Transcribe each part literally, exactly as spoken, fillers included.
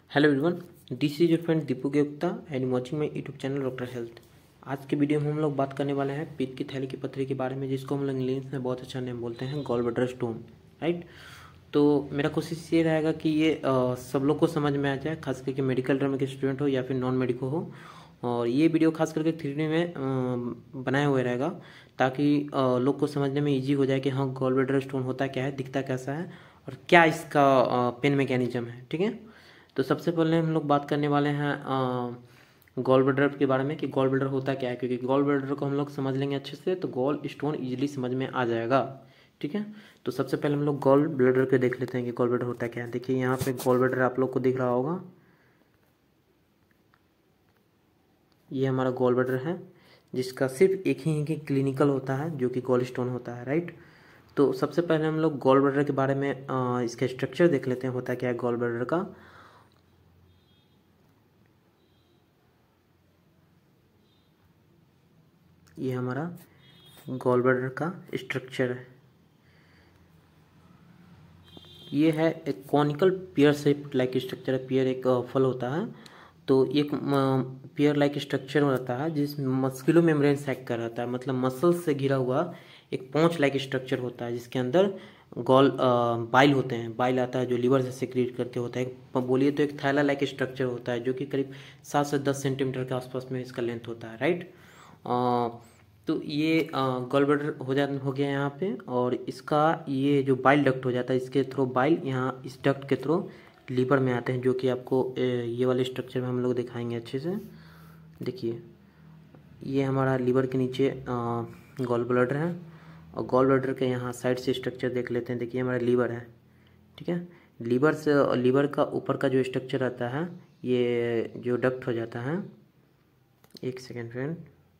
Hello everyone, this is your friend Deepu Gupta and watching my YouTube channel Doctor Health. आज के video में हम लोग बात करने वाले हैं पित्त की थैली की पथरी के बारे में, जिसको हम लोग इंग्लिश में बहुत अच्छा नेम बोलते हैं गॉल ब्लैडर स्टोन। राइट, तो मेरा कोशिश ये रहेगा कि ये आ, सब लोग को समझ में आ जाए, खास करके मेडिकल ड्रामा के स्टूडेंट हो या फिर नॉन मेडिकल हो। और ये वीडियो खास करके थ्री डी में आ, बनाया हुआ रहेगा ताकि आ, लोग को समझने में ईजी हो जाए कि हाँ गॉल ब्लैडर स्टोन होता क्या है, दिखता कैसा है और क्या इसका पेन मैकेनिज्म है। ठीक है, तो सबसे पहले हम लोग बात करने वाले हैं गॉल ब्लैडर के बारे में कि गॉल ब्लैडर होता क्या है, क्योंकि गॉल ब्लैडर को हम लोग समझ लेंगे अच्छे से तो गॉल स्टोन इजीली समझ में आ जाएगा। ठीक है, तो सबसे पहले हम लोग गॉल ब्लैडर के देख लेते हैं कि गॉल ब्लैडर होता क्या है। देखिए यहाँ पे गॉल ब्लैडर आप लोग को दिख रहा होगा, ये हमारा गॉल ब्लैडर है जिसका सिर्फ एक ही ही क्लिनिकल होता है जो कि गॉल स्टोन होता है। राइट, तो सबसे पहले हम लोग गॉल ब्लैडर के बारे में आ, इसका स्ट्रक्चर देख लेते हैं, होता क्या है गॉल ब्लैडर का। ये हमारा गॉल ब्लैडर का स्ट्रक्चर है, ये है एक conical pear shape like structure है। पियर एक फल होता है, तो एक पियर लाइक स्ट्रक्चर रहता है जिस मस्कुलो मेम्ब्रेन सैक का रहता है, मतलब मसल से घिरा हुआ एक पॉन्च लाइक स्ट्रक्चर होता है जिसके अंदर गॉल बाइल होते हैं। बाइल आता है जो लीवर से सिक्रीट करके होता है। बोलिए तो एक थैला लाइक स्ट्रक्चर होता है जो कि करीब सात से दस सेंटीमीटर के आसपास में इसका लेंथ होता है। राइट, तो ये गॉल ब्लैडर हो जा हो गया यहाँ पे, और इसका ये जो बाइल डक्ट हो जाता है, इसके थ्रू बाइल यहाँ इस डक्ट के थ्रू लीवर में आते हैं, जो कि आपको ये वाले स्ट्रक्चर में हम लोग दिखाएंगे अच्छे से। देखिए ये हमारा लीवर के नीचे गॉल ब्लैडर है, और गॉल ब्लैडर के यहाँ साइड से स्ट्रक्चर देख लेते हैं। देखिए हमारा लीवर है, ठीक है। लीवर से लीवर का ऊपर का जो स्ट्रक्चर रहता है ये जो डक्ट हो जाता है, एक सेकेंड फ्रेंड,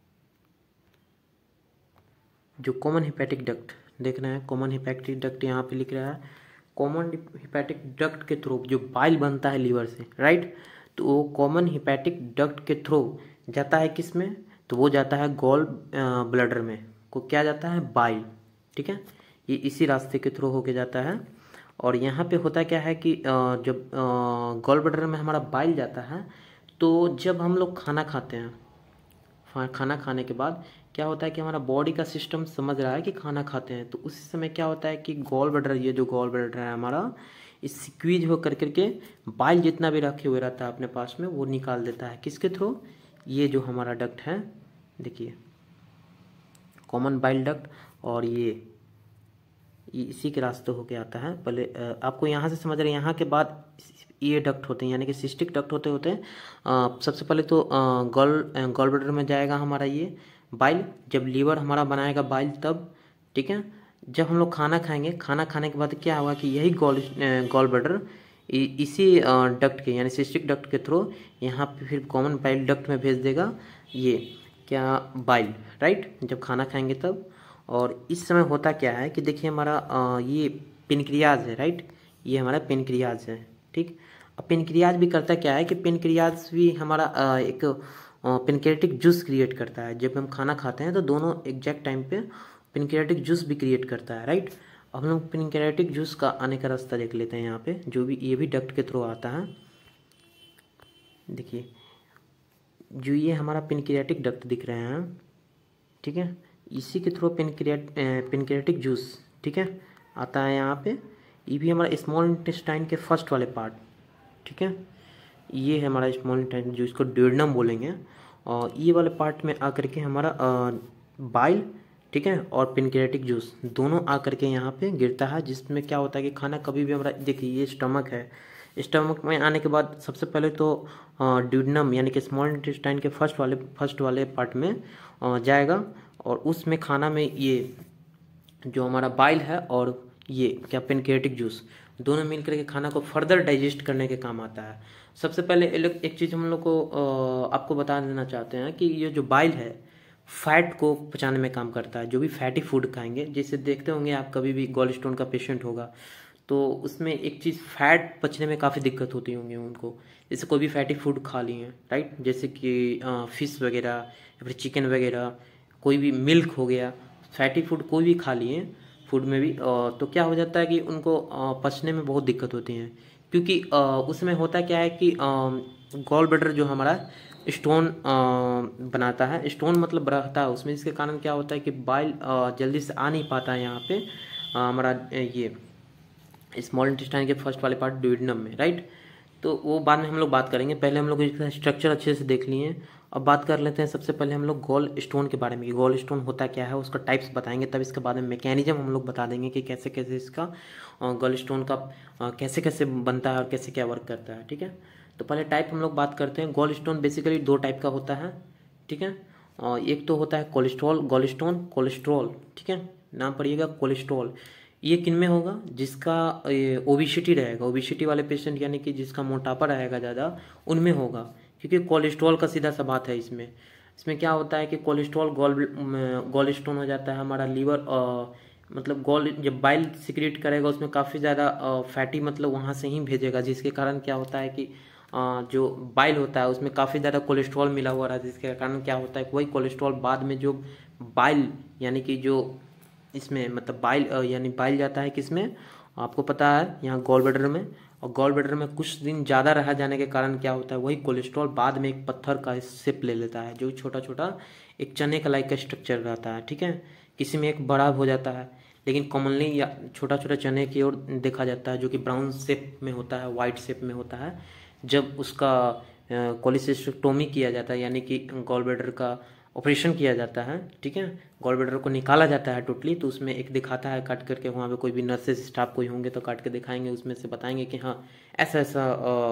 जो कॉमन हिपैटिक डक्ट देख रहे हैं, कॉमन हिपैटिक डक्ट यहाँ पे लिख रहा है। कॉमन हिपैटिक डक्ट के थ्रू जो बाइल बनता है लीवर से, राइट, तो वो कॉमन हिपैटिक डक्ट के थ्रू जाता है किस में, तो वो जाता है गॉल ब्लैडर में। को क्या जाता है, बाइल। ठीक है, ये इसी रास्ते के थ्रू होके जाता है। और यहाँ पे होता क्या है कि जब गॉल ब्लैडर में हमारा बाइल जाता है, तो जब हम लोग खाना खाते हैं, खाना खाने के बाद क्या होता है कि हमारा बॉडी का सिस्टम समझ रहा है कि खाना खाते हैं, तो उसी समय क्या होता है कि गॉल ब्लैडर, ये जो गॉल ब्लैडर है हमारा, इस स्क्वीज हो कर करके बाइल जितना भी रखे हुए रहता है अपने पास में वो निकाल देता है। किसके थ्रू, ये जो हमारा डक्ट है, देखिए कॉमन बाइल डक्ट, और ये इसी के रास्ते होके आता है। पहले आपको यहाँ से समझ रहे हैं, यहाँ के बाद ये डक्ट होते हैं, यानी कि सिस्टिक डक्ट होते होते हैं। सबसे पहले तो गॉल गॉल ब्लैडर में जाएगा हमारा ये बाइल, जब लीवर हमारा बनाएगा बाइल तब। ठीक है, जब हम लोग खाना खाएंगे, खाना खाने के बाद क्या होगा कि यही गॉल गॉल ब्लैडर इसी डक्ट के यानी सिस्टिक डक्ट के थ्रू यहाँ पे फिर कॉमन बाइल डक्ट में भेज देगा ये क्या, बाइल। राइट, जब खाना खाएंगे तब। और इस समय होता क्या है कि देखिए हमारा आ, ये पेनक्रियाज है। राइट, ये हमारा पेनक्रियाज है। ठीक, अब पेनक्रियाज भी करता क्या है कि पेनक्रियाज भी हमारा आ, एक पेनक्रियाटिक जूस क्रिएट करता है। जब हम खाना खाते हैं तो दोनों एग्जैक्ट टाइम पे पेनक्रियाटिक जूस भी क्रिएट करता है। राइट, अब हम लोग पेनक्रियाटिक जूस का आने का रास्ता देख लेते हैं। यहाँ पे जो भी ये भी डक्ट के थ्रू आता है, देखिए जो ये हमारा पेनक्रियाटिक डक्ट दिख रहे हैं, ठीक है, इसी के थ्रू पेनक्रियाट पेनक्रियाटिक जूस, ठीक है, आता है यहाँ पे। ये भी हमारा स्मॉल इंटेस्टाइन के फर्स्ट वाले पार्ट, ठीक है, ये है हमारा स्मॉल इंटेस्टाइन जो इसको ड्यूडेनम बोलेंगे, और ये वाले पार्ट में आकर के हमारा बाइल, ठीक है, और पेनक्रियाटिक जूस दोनों आकर के यहाँ पे गिरता है, जिसमें क्या होता है कि खाना कभी भी हमारा, देखिए ये स्टमक है, स्टमक में आने के बाद सबसे पहले तो ड्यूडेनम यानी कि स्मॉल इंटेस्टाइन के फर्स्ट वाले फर्स्ट वाले पार्ट में जाएगा, और उसमें खाना में ये जो हमारा बाइल है और ये क्या पेनक्रियाटिक जूस दोनों मिल करके खाना को फर्दर डाइजेस्ट करने के काम आता है। सबसे पहले एक चीज़ हम लोग को आपको बता देना चाहते हैं कि ये जो बाइल है फैट को पचाने में काम करता है। जो भी फैटी फूड खाएंगे, जैसे देखते होंगे आप कभी भी गॉल स्टोन का पेशेंट होगा तो उसमें एक चीज़ फैट पचने में काफ़ी दिक्कत होती होंगी उनको, जैसे कोई भी फैटी फूड खा लिए हैं, राइट, जैसे कि फिश वगैरह या फिर चिकन वगैरह, कोई भी मिल्क हो गया, फैटी फूड कोई भी खा लिए फूड में भी, तो क्या हो जाता है कि उनको पचने में बहुत दिक्कत होती है। क्योंकि आ, उसमें होता क्या है कि गॉल ब्लैडर जो हमारा स्टोन बनाता है, स्टोन मतलब रहता है उसमें, इसके कारण क्या होता है कि बाइल जल्दी से आ नहीं पाता है यहाँ पे हमारा ये स्मॉल इंटेस्टाइन के फर्स्ट वाले पार्ट ड्यूडेनम में, राइट। तो वो बाद में हम लोग बात करेंगे, पहले हम लोग इसका स्ट्रक्चर अच्छे से देख लिए हैं। अब बात कर लेते हैं सबसे पहले हम लोग गॉल स्टोन के बारे में, गॉल स्टोन होता क्या है, उसका टाइप्स बताएंगे, तब इसके बाद में मैकेनिज्म हम लोग बता देंगे कि कैसे कैसे इसका गॉल स्टोन का कैसे कैसे बनता है और कैसे क्या वर्क करता है, ठीक है। तो पहले टाइप हम लोग बात करते हैं। गॉल स्टोन बेसिकली दो टाइप का होता है, ठीक है। और एक तो होता है कोलेस्ट्रॉल, गॉल स्टोन कोलेस्ट्रॉल, ठीक है, नाम पढ़िएगा कोलेस्ट्रॉल। ये किन में होगा, जिसका ओबिसिटी रहेगा, ओबिसिटी वाले पेशेंट यानी कि जिसका मोटापा रहेगा ज़्यादा, उनमें होगा, क्योंकि कोलेस्ट्रॉल का सीधा सा बात है इसमें। इसमें क्या होता है कि कोलेस्ट्रॉल गॉल गॉल स्टोन हो जाता है हमारा लीवर, आ, मतलब गॉल जब बाइल सिक्रेट करेगा उसमें काफ़ी ज़्यादा फैटी मतलब वहाँ से ही भेजेगा, जिसके कारण क्या होता है कि आ, जो बाइल होता है उसमें काफ़ी ज़्यादा कोलेस्ट्रॉल मिला हुआ रहा है, जिसके कारण क्या होता है वही कोलेस्ट्रॉल बाद में जो बाइल यानी कि जो इसमें मतलब बाइल यानी बाइल जाता है किसमें, आपको पता है यहाँ गॉल ब्लैडर में, और गॉल ब्लैडर में कुछ दिन ज़्यादा रह जाने के कारण क्या होता है वही कोलेस्ट्रॉल बाद में एक पत्थर का शेप ले लेता है, जो छोटा छोटा एक चने का लाइक का स्ट्रक्चर रहता है, ठीक है। किसी में एक बड़ा हो जाता है, लेकिन कॉमनली या छोटा छोटा चने की ओर देखा जाता है, जो कि ब्राउन शेप में होता है, वाइट शेप में होता है। जब उसका कोलेसिस्टेक्टोमी किया जाता है यानी कि गॉल ब्लैडर का ऑपरेशन किया जाता है, ठीक है, गॉल ब्लैडर को निकाला जाता है टोटली, तो उसमें एक दिखाता है काट करके, वहाँ पे कोई भी नर्सेस स्टाफ कोई होंगे तो काट के दिखाएंगे, उसमें से बताएंगे कि हाँ ऐसा ऐसा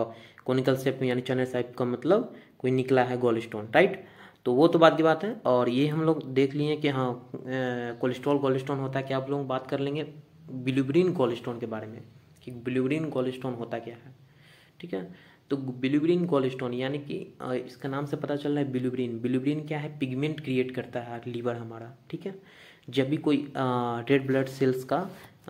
कोनिकल शेप में यानी चने टाइप का मतलब कोई निकला है गॉल स्टोन, राइट। तो वो तो बात की बात है, और ये हम लोग देख लिए कि हाँ कोलेस्ट्रॉल गॉल स्टोन होता है क्या। आप लोग बात कर लेंगे बिलिरुबिन गॉल स्टोन के बारे में कि बिलिरुबिन गॉल स्टोन होता क्या है, ठीक है। तो बिलिरुबिन गॉल स्टोन यानी कि इसका नाम से पता चल रहा है बिलिरुबिन, बिलिरुबिन क्या है, पिगमेंट क्रिएट करता है लीवर हमारा, ठीक है। जब भी कोई रेड ब्लड सेल्स का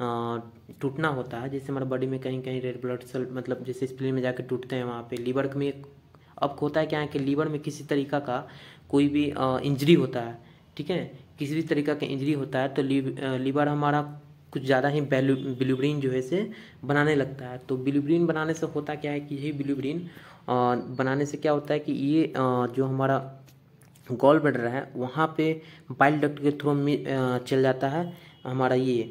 टूटना होता है, जैसे हमारे बॉडी में कहीं कहीं रेड ब्लड सेल मतलब जैसे स्प्लीन में जाकर टूटते हैं, वहाँ पे लीवर में अब होता है क्या है कि लीवर में किसी तरीका का कोई भी इंजरी होता है, ठीक है, किसी भी तरीका का इंजरी होता है तो लीवर हमारा कुछ ज़्यादा ही बिलिरुबिन जो है से बनाने लगता है। तो बिलिरुबिन बनाने से होता क्या है कि यही बिलिरुबिन बनाने से क्या होता है कि ये जो हमारा गॉल ब्लैडर है वहाँ पे बाइल डक्ट के थ्रू चल जाता है हमारा ये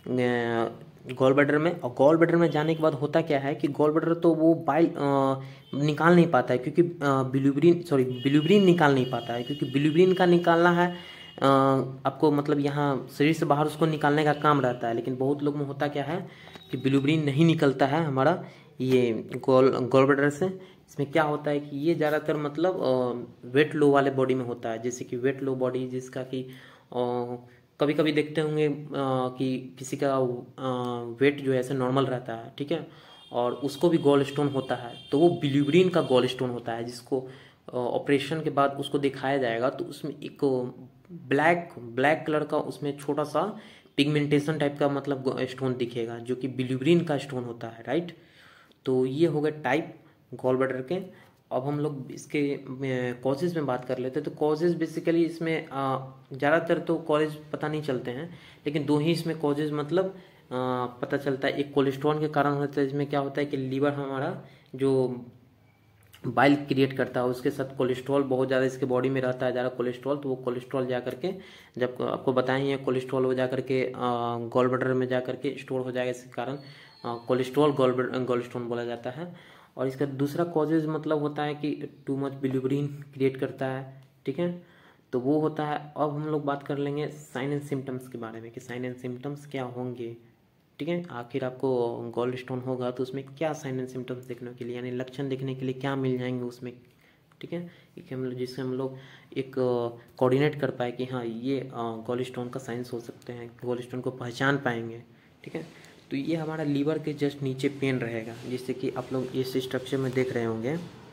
गॉल ब्लैडर में, और गॉल ब्लैडर में जाने के बाद होता क्या है कि गॉल ब्लैडर तो वो बाइल निकाल नहीं पाता है, क्योंकि बिलिरुबिन सॉरी बिलिरुबिन निकाल नहीं पाता है, क्योंकि बिलिरुबिन का निकालना है आपको मतलब यहाँ शरीर से बाहर उसको निकालने का काम रहता है। लेकिन बहुत लोग में होता क्या है कि बिलिरुबिन नहीं निकलता है हमारा ये गॉल गॉल ब्लैडर से। इसमें क्या होता है कि ये ज़्यादातर मतलब वेट लो वाले बॉडी में होता है, जैसे कि वेट लो बॉडी जिसका कि कभी कभी देखते होंगे कि किसी का वेट जो है ऐसे नॉर्मल रहता है, ठीक है, और उसको भी गॉल स्टोन होता है, तो वो बिलिरुबिन का गॉल स्टोन होता है, जिसको ऑपरेशन के बाद उसको दिखाया जाएगा तो उसमें एक ब्लैक ब्लैक कलर का उसमें छोटा सा पिगमेंटेशन टाइप का मतलब स्टोन दिखेगा, जो कि बिलिरुबिन का स्टोन होता है, राइट। तो ये हो गए टाइप गॉल ब्लैडर के। अब हम लोग इसके कॉजेज में बात कर लेते हैं। तो कॉजेज बेसिकली इसमें ज़्यादातर तो कॉजेज पता नहीं चलते हैं, लेकिन दो ही इसमें कॉजेज मतलब आ, पता चलता है। एक कोलेस्ट्रॉल के कारण होता है, इसमें क्या होता है कि लीवर हमारा जो बाइल क्रिएट करता है उसके साथ कोलेस्ट्रॉल बहुत ज़्यादा इसके बॉडी में रहता है, ज़्यादा कोलेस्ट्रॉल, तो वो कोलेस्ट्रॉल जा करके जब आपको बताएं कोलेस्ट्रॉल हो जा करके गॉल ब्लैडर में जा करके स्टोर हो जाएगा, इसके कारण कोलेस्ट्रॉल गॉल गॉल स्टोन बोला जाता है। और इसका दूसरा कॉजेज मतलब होता है कि टू मच बिलिरुबिन क्रिएट करता है, ठीक है, तो वो होता है। अब हम लोग बात कर लेंगे साइन एंड सिम्टम्स के बारे में कि साइन एंड सिम्टम्स क्या होंगे, ठीक है। आखिर आपको गॉल स्टोन होगा तो उसमें क्या साइन एंड सिम्टम्स देखने के लिए यानी लक्षण देखने के लिए क्या मिल जाएंगे उसमें, ठीक है, एक हम लोग जिससे हम लोग एक कोऑर्डिनेट कर पाए कि हाँ ये गॉल स्टोन का साइंस हो सकते हैं, गॉल स्टोन को पहचान पाएंगे, ठीक है। तो ये हमारा लीवर के जस्ट नीचे पेन रहेगा, जिससे कि आप लोग इस स्ट्रक्चर में देख रहे होंगे,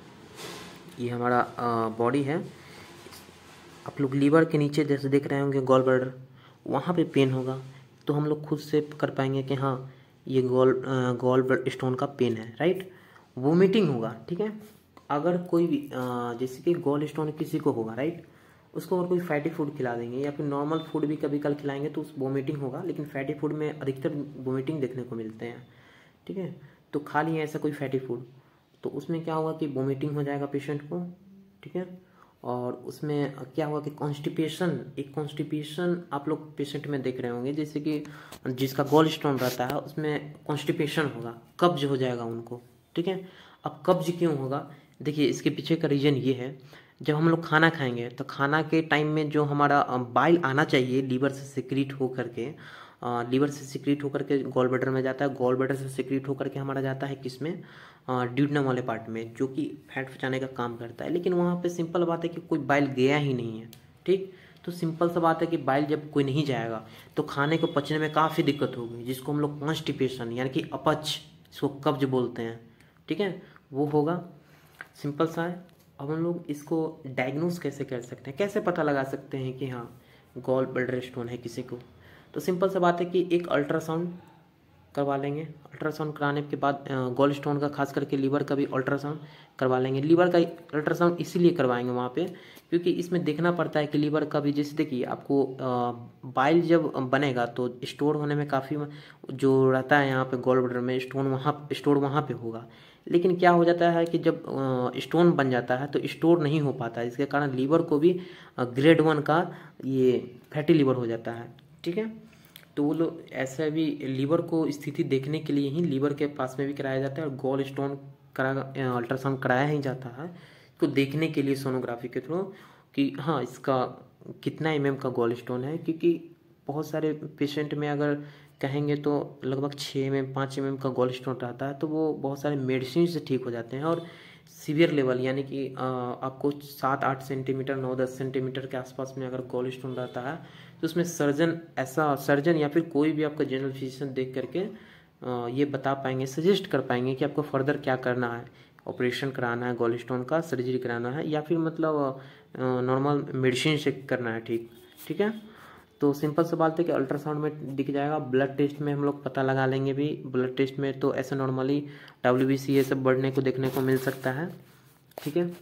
ये हमारा बॉडी है, आप लोग लीवर के नीचे जैसे देख रहे होंगे गॉल ब्लैडर, वहाँ पे पेन होगा, तो हम लोग खुद से कर पाएंगे कि हाँ ये गॉल गॉल स्टोन का पेन है, राइट। वोमिटिंग होगा, ठीक है, अगर कोई भी जैसे कि गॉल स्टोन किसी को होगा, राइट, उसको अगर कोई फैटी फूड खिला देंगे या फिर नॉर्मल फूड भी कभी कल खिलाएंगे तो उस वोमिटिंग होगा, लेकिन फैटी फूड में अधिकतर वोमिटिंग देखने को मिलते हैं, ठीक है। तो खा लिए ऐसा कोई फैटी फूड, तो उसमें क्या होगा कि वोमिटिंग हो जाएगा पेशेंट को, ठीक है। और उसमें क्या हुआ कि कॉन्स्टिपेशन, एक कॉन्स्टिपेशन आप लोग पेशेंट में देख रहे होंगे, जैसे कि जिसका गॉल स्टोन रहता है उसमें कॉन्स्टिपेशन होगा, कब्ज हो जाएगा उनको, ठीक है। अब कब्ज क्यों होगा, देखिए इसके पीछे का रीज़न ये है, जब हम लोग खाना खाएंगे तो खाना के टाइम में जो हमारा बाइल आना चाहिए लीवर से सिक्रीट हो करके, लीवर से सिक्रीट होकर के गॉल ब्लैडर में जाता है, गॉल ब्लैडर से सिक्रीट होकर के हमारा जाता है किस में, ड्यूडेनम वाले पार्ट में, जो कि फैट पचाने का काम करता है। लेकिन वहाँ पे सिंपल बात है कि कोई बाइल गया ही नहीं है, ठीक। तो सिंपल सा बात है कि बाइल जब कोई नहीं जाएगा तो खाने को पचने में काफ़ी दिक्कत होगी, जिसको हम लोग कॉन्स्टिपेशन यानी कि अपच, इसको कब्ज बोलते हैं, ठीक है, वो होगा। सिंपल सा है। अब हम लोग इसको डायग्नोस कैसे कर सकते हैं, कैसे पता लगा सकते हैं कि हाँ गॉल ब्लैडर स्टोन है किसी को, तो सिंपल सा बात है कि एक अल्ट्रासाउंड करवा लेंगे। अल्ट्रासाउंड कराने के बाद गॉल स्टोन का, खास करके लीवर का भी अल्ट्रासाउंड करवा लेंगे। लीवर का अल्ट्रासाउंड इसीलिए करवाएंगे वहाँ पे क्योंकि इसमें देखना पड़ता है कि लीवर का भी, जैसे देखिए आपको बाइल जब बनेगा तो स्टोर होने में काफ़ी जो रहता है यहाँ पे गॉल ब्लैडर में स्टोन, वहाँ स्टोर वहाँ पे होगा। लेकिन क्या हो जाता है कि जब स्टोन बन जाता है तो स्टोर नहीं हो पाता है, इसके कारण लीवर को भी ग्रेड वन का ये फैटी लीवर हो जाता है, ठीक है। तो वो लोग ऐसा भी लीवर को स्थिति देखने के लिए ही लीवर के पास में भी कराया जाता है, और गॉल स्टोन करा अल्ट्रासाउंड कराया ही जाता है तो देखने के लिए सोनोग्राफी के थ्रू कि हाँ इसका कितना एम एम का गॉल स्टोन है, क्योंकि बहुत सारे पेशेंट में अगर कहेंगे तो लगभग छः एम एम पाँच एम एम का गॉल स्टोन रहता है, तो वो बहुत सारे मेडिसिन से ठीक हो जाते हैं। और सीवियर लेवल यानी कि आपको सात आठ सेंटीमीटर नौ दस सेंटीमीटर के आसपास में अगर गॉल स्टोन रहता है तो उसमें सर्जन ऐसा सर्जन या फिर कोई भी आपका जनरल फिजिशियन देख करके ये बता पाएंगे, सजेस्ट कर पाएंगे कि आपको फर्दर क्या करना है, ऑपरेशन कराना है गॉल स्टोन का, सर्जरी कराना है, या फिर मतलब नॉर्मल मेडिसिन से करना है, ठीक ठीक है। तो सिंपल सा बात है कि अल्ट्रासाउंड में दिख जाएगा। ब्लड टेस्ट में हम लोग पता लगा लेंगे भी, ब्लड टेस्ट में तो ऐसे नॉर्मली डब्ल्यू बी सी ये सब बढ़ने को देखने को मिल सकता है, ठीक है।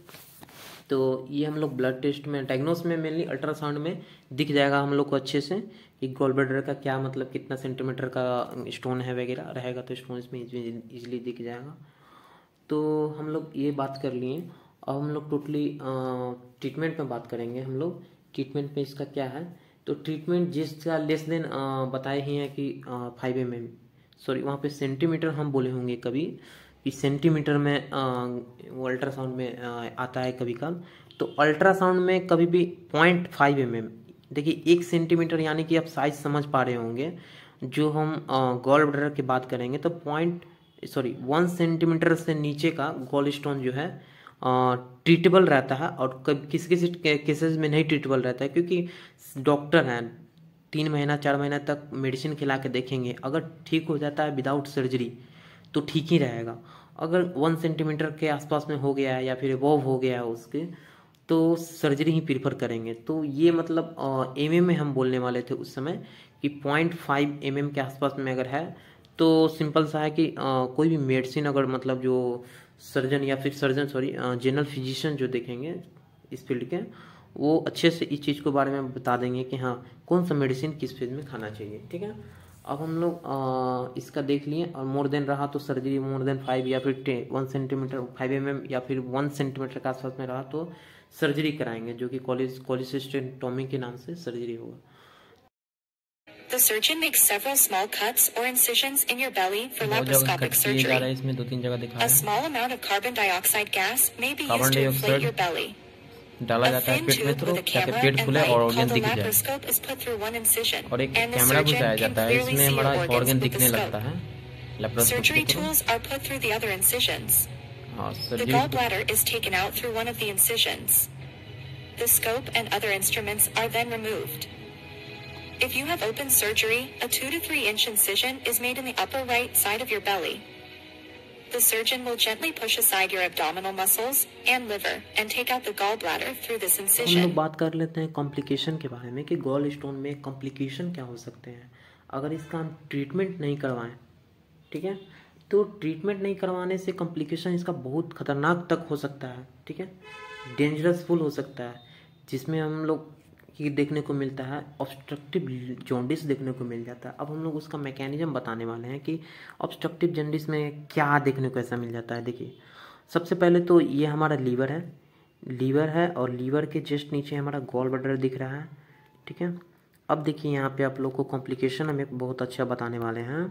तो ये हम लोग ब्लड टेस्ट में, डायग्नोस में मेनली अल्ट्रासाउंड में दिख जाएगा हम लोग को अच्छे से कि गॉल ब्लैडर का क्या मतलब कितना सेंटीमीटर का स्टोन है वगैरह रहेगा, तो स्टोन इसमें इजीली दिख जाएगा। तो हम लोग ये बात कर लिए। अब हम लोग टोटली ट्रीटमेंट में बात करेंगे। हम लोग ट्रीटमेंट में इसका क्या है, तो ट्रीटमेंट जिसका लेस देन बताए ही हैं कि फाइव एम एम सॉरी वहाँ पे सेंटीमीटर हम बोले होंगे कभी कि सेंटीमीटर में वो अल्ट्रासाउंड में आ, आता है कभी कल, तो अल्ट्रासाउंड में कभी भी पॉइंट फाइव एम एम, देखिए एक सेंटीमीटर यानी कि आप साइज समझ पा रहे होंगे। जो हम गॉल ब्लैडर की बात करेंगे तो पॉइंट सॉरी वन सेंटीमीटर से नीचे का गॉल स्टोन जो है ट्रीटेबल रहता है, और कभी किसी किसी केसेस में नहीं ट्रीटेबल रहता है, क्योंकि डॉक्टर हैं तीन महीना चार महीना तक मेडिसिन खिला के देखेंगे, अगर ठीक हो जाता है विदाउट सर्जरी तो ठीक ही रहेगा। अगर वन सेंटीमीटर के आसपास में हो गया है या फिर एबव हो गया है उसके, तो सर्जरी ही प्रीफर करेंगे। तो ये मतलब एम एम में हम बोलने वाले थे उस समय कि पॉइंट फाइव एम एम के आसपास में अगर है तो सिंपल सा है कि आ, कोई भी मेडिसिन अगर मतलब जो सर्जन या फिर सर्जन सॉरी जनरल फिजिशियन जो देखेंगे इस फील्ड के, वो अच्छे से इस चीज़ के बारे में बता देंगे कि हाँ कौन सा मेडिसिन किस फेज में खाना चाहिए, ठीक है। अब हम लोग इसका देख लिए, और मोर देन रहा तो सर्जरी, मोर देन फाइव या फिर one centimetre five M M या फिर वन सेंटीमीटर के आसपास में रहा तो सर्जरी कराएंगे, जो कि कॉलिस कोलिसिस्टेक्टोमी के नाम से सर्जरी होगा। The surgeon makes several small cuts or incisions in your belly for laparoscopic surgery. इसमें दो तीन जगह दिखा है। A small amount of carbon dioxide gas may be used to inflate your belly. डाला जाता है पेट में तो ताकि पेट फूले और ऑर्गन दिख जाए, और एक कैमरा घुसाया जाता है, इसमें हमारा ऑर्गन दिखने लगता है। Surgery tools are put through the other incisions. The gallbladder is taken out through one of the incisions. The scope and other instruments are then removed. If you have open surgery, a two to three inch incision is made in the upper right side of your belly. The surgeon will gently push aside your abdominal muscles and liver and take out the gallbladder through this incision. हम लोग बात कर लेते हैं complication के बारे में कि गॉल स्टोन में कॉम्प्लिकेशन क्या हो सकते हैं अगर इसका हम ट्रीटमेंट नहीं करवाएं, ठीक है। तो ट्रीटमेंट नहीं करवाने से कॉम्प्लिकेशन इसका बहुत खतरनाक तक हो सकता है, ठीक है, डेंजरसफुल हो सकता है, जिसमें हम लोग ये देखने को मिलता है, ऑब्स्ट्रक्टिव जॉन्डिस देखने को मिल जाता है। अब हम लोग उसका मैकेनिज्म बताने वाले हैं कि ऑब्स्ट्रक्टिव जॉन्डिस में क्या देखने को ऐसा मिल जाता है। देखिए, सबसे पहले तो ये हमारा लीवर है, लीवर है और लीवर के जस्ट नीचे हमारा गॉल ब्लैडर दिख रहा है, ठीक है। अब देखिए यहाँ पे आप लोग को कॉम्प्लिकेशन हम एक बहुत अच्छा बताने वाले हैं।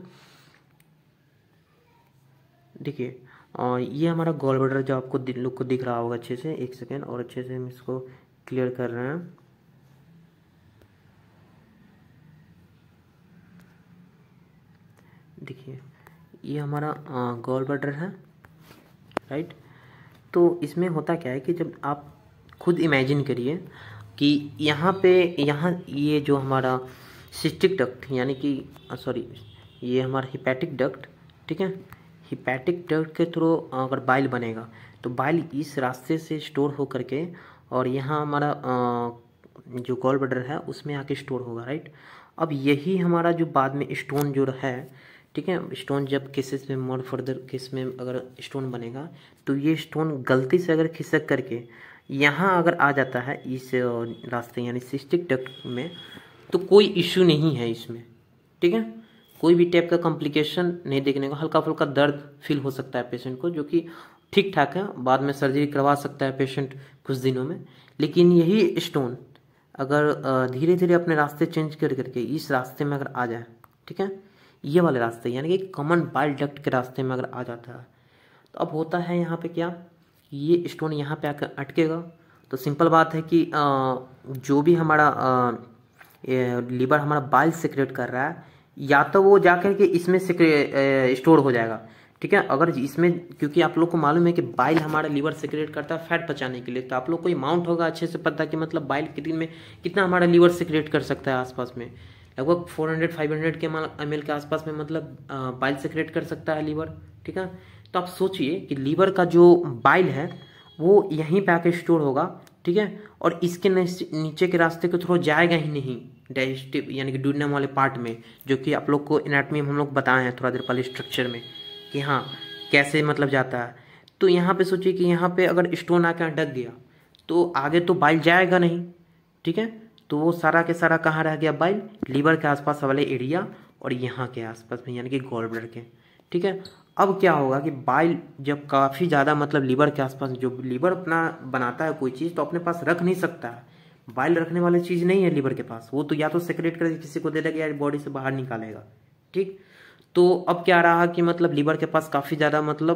देखिए, और ये हमारा गॉल ब्लैडर जो आपको लोग को दिख रहा होगा अच्छे से, एक सेकेंड और अच्छे से हम इसको क्लियर कर रहे हैं। देखिए, ये हमारा गॉल ब्लैडर है, राइट। तो इसमें होता क्या है कि जब आप खुद इमेजिन करिए कि यहाँ पे यहाँ ये जो हमारा सिस्टिक डक्ट यानी कि सॉरी ये हमारा हिपैटिक डक्ट, ठीक है, हिपैटिक डक्ट के थ्रू अगर बाइल बनेगा तो बाइल इस रास्ते से स्टोर हो करके और यहाँ हमारा जो गॉल ब्लैडर है उसमें आके स्टोर होगा, राइट। अब यही हमारा जो बाद में स्टोन जो है, ठीक है, स्टोन जब केसेस में मोर फर्दर केस में अगर स्टोन बनेगा तो ये स्टोन गलती से अगर खिसक करके यहाँ अगर आ जाता है इस रास्ते यानी सिस्टिक डक्ट में तो कोई इश्यू नहीं है इसमें, ठीक है। कोई भी टाइप का कॉम्प्लिकेशन नहीं देखने को, हल्का फुल्का दर्द फील हो सकता है पेशेंट को जो कि ठीक ठाक है, बाद में सर्जरी करवा सकता है पेशेंट कुछ दिनों में। लेकिन यही स्टोन अगर धीरे धीरे अपने रास्ते चेंज कर करके इस रास्ते में अगर आ जाए, ठीक है, ये वाले रास्ते यानी कि कॉमन बाइल डक्ट के रास्ते में अगर आ जाता है तो अब होता है यहाँ पे क्या, ये स्टोन यहाँ पे आकर अटकेगा। तो सिंपल बात है कि जो भी हमारा लीवर हमारा बाइल सिक्रेट कर रहा है या तो वो जाकर के इसमें स्टोर हो जाएगा, ठीक है। अगर इसमें, क्योंकि आप लोग को मालूम है कि बाइल हमारा लीवर सिक्रेट करता है फैट पचाने के लिए, तो आप लोग को अमाउंट होगा अच्छे से पता कि मतलब बाइल कितने में कितना हमारा लीवर सिक्रेट कर सकता है। आसपास में लगभग चार सौ पाँच सौ के एम एल के आसपास में मतलब बाइल सिक्रेट कर सकता है लीवर, ठीक है। तो आप सोचिए कि लीवर का जो बाइल है वो यहीं पे आके स्टोर होगा, ठीक है, और इसके नीचे के रास्ते के थ्रू जाएगा ही नहीं डाइजेस्टिव यानी कि डूडेनम वाले पार्ट में, जो कि आप लोग को एनाटॉमी में हम लोग बताए हैं थोड़ा देर पहले स्ट्रक्चर में कि हाँ कैसे मतलब जाता है। तो यहाँ पे सोचिए कि यहाँ पे अगर स्टोन आकर अटक गया तो आगे तो बाइल जाएगा नहीं, ठीक है। तो वो सारा के सारा कहाँ रह गया, बाइल लीवर के आसपास वाले एरिया और यहाँ के आसपास में यानी कि गॉल ब्लैडर के, ठीक है। अब क्या होगा कि बाइल जब काफ़ी ज़्यादा मतलब लीवर के आसपास, जो लीवर अपना बनाता है कोई चीज़ तो अपने पास रख नहीं सकता है, बाइल रखने वाली चीज़ नहीं है लीवर के पास, वो तो या तो सेक्रेट करके किसी को दे देगा या बॉडी से बाहर निकालेगा, ठीक। तो अब क्या रहा कि मतलब लीवर के पास काफ़ी ज़्यादा मतलब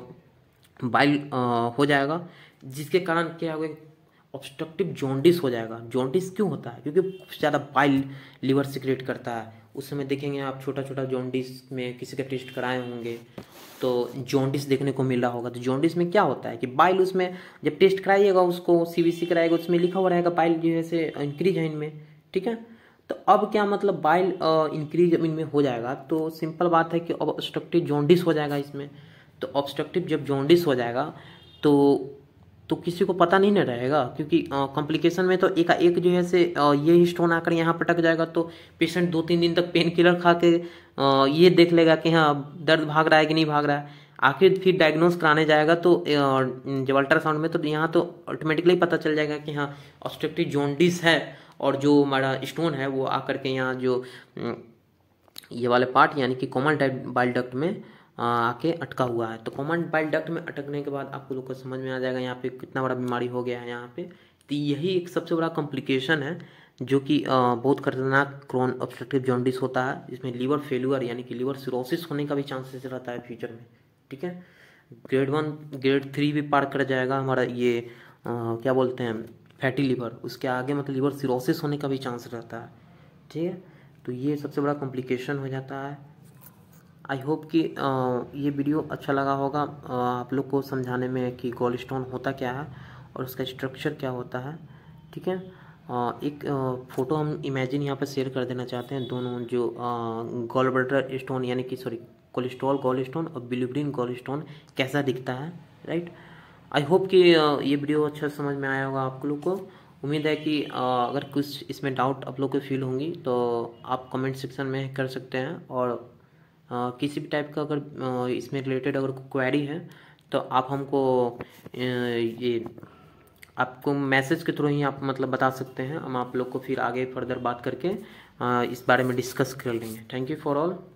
बाइल हो जाएगा, जिसके कारण क्या होगा, ऑब्स्ट्रक्टिव जॉन्डिस हो जाएगा। जॉन्डिस क्यों होता है, क्योंकि ज़्यादा बाइल लीवर सिक्रेट करता है। उस समय देखेंगे आप छोटा छोटा जॉन्डिस में किसी का टेस्ट कराए होंगे तो जॉन्डिस देखने को मिल रहा होगा। तो जॉन्डिस में क्या होता है कि बाइल उसमें जब टेस्ट कराइएगा उसको सीबीसी कराएगा उसमें लिखा हुआ रहेगा बाइल जो है से इंक्रीज है इनमें, ठीक है। तो अब क्या मतलब बाइल इंक्रीज इनमें हो जाएगा तो सिंपल बात है कि ऑब्स्ट्रक्टिव जॉन्डिस हो जाएगा इसमें। तो ऑब्स्ट्रक्टिव जब जॉन्डिस हो जाएगा तो तो किसी को पता नहीं न रहेगा, क्योंकि कॉम्प्लिकेशन में तो एक एक जो है से ये स्टोन आकर यहाँ पटक जाएगा तो पेशेंट दो तीन दिन तक पेन किलर खा के आ, ये देख लेगा कि हाँ दर्द भाग रहा है कि नहीं भाग रहा है। आखिर फिर डायग्नोस कराने जाएगा तो जब अल्ट्रासाउंड में तो यहाँ तो ऑटोमेटिकली पता चल जाएगा कि हाँ ऑब्स्ट्रक्टिव जॉन्डिस है और जो हमारा स्टोन है वो आकर के यहाँ जो ये वाले पार्ट यानी कि कॉमन बाइल डक्ट में आके अटका हुआ है। तो कॉमन बाइल डक्ट में अटकने के बाद आपको लोग को समझ में आ जाएगा यहाँ पे कितना बड़ा बीमारी हो गया है यहाँ पे। तो यही एक सबसे बड़ा कॉम्प्लिकेशन है जो कि बहुत खतरनाक क्रोन ऑब्स्ट्रक्टिव जॉन्डिस होता है, जिसमें लीवर फेल्यूर यानी कि लीवर सिरोसिस होने का भी चांसेस रहता है फ्यूचर में, ठीक है। ग्रेड वन ग्रेड थ्री भी पार कर जाएगा हमारा ये आ, क्या बोलते हैं फैटी लीवर, उसके आगे मतलब लीवर सिरोसिस होने का भी चांस रहता है, ठीक है। तो ये सबसे बड़ा कॉम्प्लिकेशन हो जाता है। आई होप कि ये वीडियो अच्छा लगा होगा आप लोग को समझाने में कि गॉल स्टोन होता क्या है और उसका स्ट्रक्चर क्या होता है, ठीक है। एक फ़ोटो हम इमेजिन यहाँ पर शेयर कर देना चाहते हैं, दोनों जो गॉल ब्लैडर स्टोन यानी कि सॉरी कोलेस्ट्रॉल गॉल स्टोन और बिलिरुबिन गॉल स्टोन कैसा दिखता है, राइट। आई होप कि ये वीडियो अच्छा समझ में आया होगा आप लोग को। उम्मीद है कि अगर कुछ इसमें डाउट आप लोग को फील होंगी तो आप कमेंट सेक्शन में कर सकते हैं, और Uh, किसी भी टाइप का अगर uh, इसमें रिलेटेड अगर क्वेरी है तो आप हमको uh, ये आपको मैसेज के थ्रू ही आप मतलब बता सकते हैं। हम आप लोग को फिर आगे फर्दर बात करके इस बारे में डिस्कस कर लेंगे। Thank you for all.